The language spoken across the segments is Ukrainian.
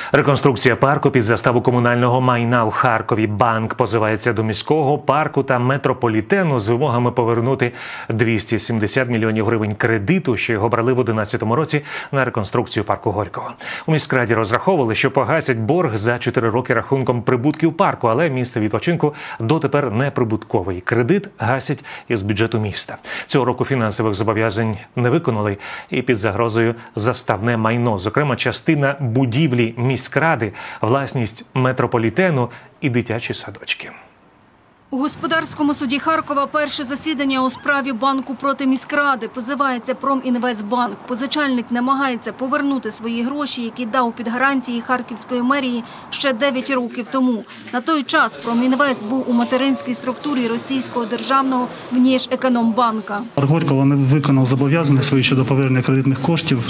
Реконструкція парку під заставу комунального майна у Харкові. Банк позивається до міського парку та метрополітену з вимогами повернути 270 мільйонів гривень кредиту, що його брали в 2011 році на реконструкцію парку Горького. У міськраді розраховували, що погасять борг за 4 роки рахунком прибутків парку, але місце відпочинку дотепер не прибутковий. Кредит гасять із бюджету міста. Цього року фінансових зобов'язань не виконали і під загрозою заставне майно, зокрема частина будівлі міськради, власність метрополітену і дитячі садочки. У господарському суді Харкова перше засідання у справі банку проти міськради. Позивається Промінвестбанк. Позичальник намагається повернути свої гроші, які дав під гарантії Харківської мерії ще 9 років тому. На той час Промінвест був у материнській структурі російського державного Внешекономбанка. Горького не виконав зобов'язання свої щодо повернення кредитних коштів.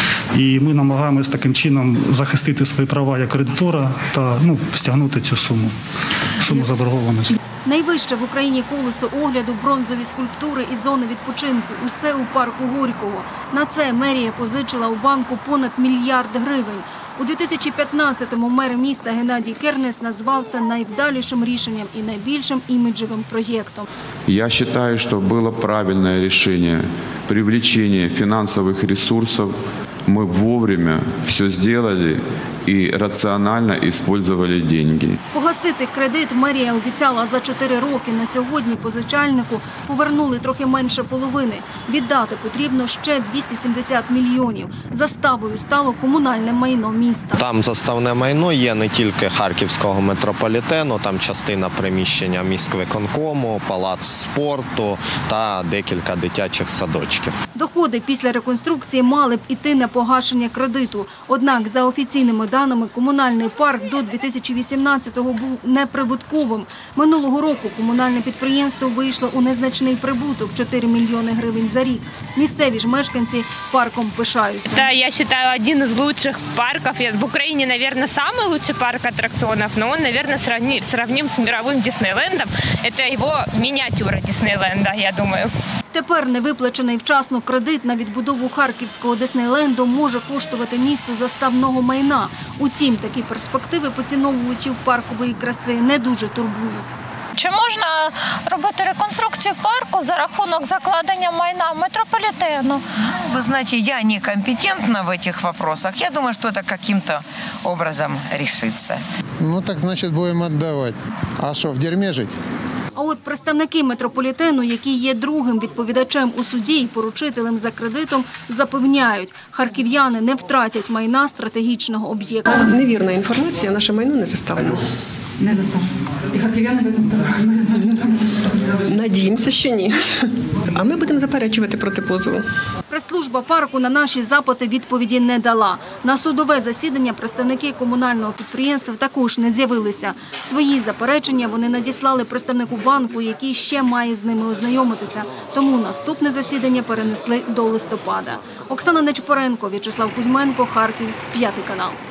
І ми намагаємось таким чином захистити свої права як кредитора та стягнути цю суму заборгованості. Найвище в Україні колесо огляду, бронзові скульптури і зони відпочинку. Усе у парку Горького. На це мерія позичила у банку понад $1 мільярд. У 2015-му мер міста Геннадій Кернес назвав це найвдалішим рішенням і найбільшим іміджевим проєктом. Я вважаю, що було правильне рішення привлечення фінансових ресурсів. Мы вовремя все сделали и рационально использовали деньги. Погасити кредит мерія обіцяла за 4 роки. На сьогодні позичальнику повернули трохи менше половини. Віддати потрібно ще 270 мільйонів. Заставою стало комунальне майно міста. Там заставне майно є не тільки Харківського метрополітену, там частина приміщення міськвиконкому, палац спорту та декілька дитячих садочків. Доходи після реконструкції мали б іти на погашення кредиту. Однак, за офіційними даними, комунальний парк до 2018-го був неприбутковим. Минулого року комунальне підприємство вийшло у незначний прибуток – 4 мільйони гривень за рік. Місцеві ж мешканці парком пишаються. Это, я считаю, один из лучших парков. В Украине, наверное, самый лучший парк аттракционов, но он, наверное, сравним с мировым Диснейлендом. Это его миниатюра Диснейленда, я думаю. Тепер невиплачений вчасно кредит на відбудову Харківського Диснейленду може коштувати місту заставного майна. Утім, такі перспективи поціновувачів паркової краси не дуже турбують. Чи можна робити реконструкцію парку за рахунок закладення майна метрополітену? Вы знаете, я некомпетентна в этих вопросах. Я думаю, что это каким-то образом решится. Ну так значит будем отдавать. А что, в дерьме жить? А от представники метрополітену, які є другим відповідачем у суді і поручителем за кредитом, запевняють, харків'яни не втратять майна стратегічного об'єкту. Невірна інформація, наше майно не заставлено. Не заставлено. І харків'яни візьмуть? Надіємося, що ні. А ми будемо заперечувати проти позову. Прес-служба парку на наші запити відповіді не дала. На судове засідання представники комунального підприємства також не з'явилися. Свої заперечення вони надіслали представнику банку, який ще має з ними ознайомитися. Тому наступне засідання перенесли до листопада. Оксана Нечпоренко, В'ячеслав Кузьменко, Харків, 5 канал.